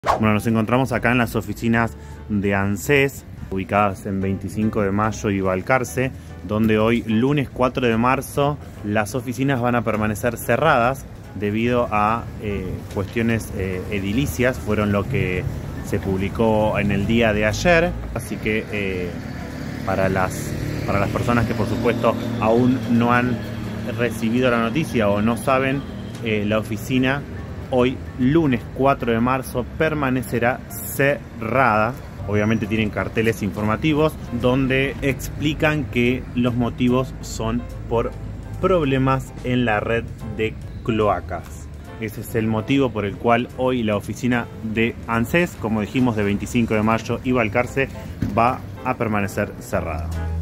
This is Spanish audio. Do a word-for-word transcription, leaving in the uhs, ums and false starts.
Bueno, nos encontramos acá en las oficinas de ANSES, ubicadas en veinticinco de mayo y Balcarce, donde hoy, lunes cuatro de marzo, las oficinas van a permanecer cerradas debido a eh, cuestiones eh, edilicias. Fueron lo que se publicó en el día de ayer, así que eh, para, las, para las personas que por supuesto aún no han recibido la noticia o no saben, eh, la oficina hoy, lunes cuatro de marzo, permanecerá cerrada. Obviamente tienen carteles informativos donde explican que los motivos son por problemas en la red de cloacas. Ese es el motivo por el cual hoy la oficina de ANSES, como dijimos, de veinticinco de mayo y Balcarce, va a permanecer cerrada.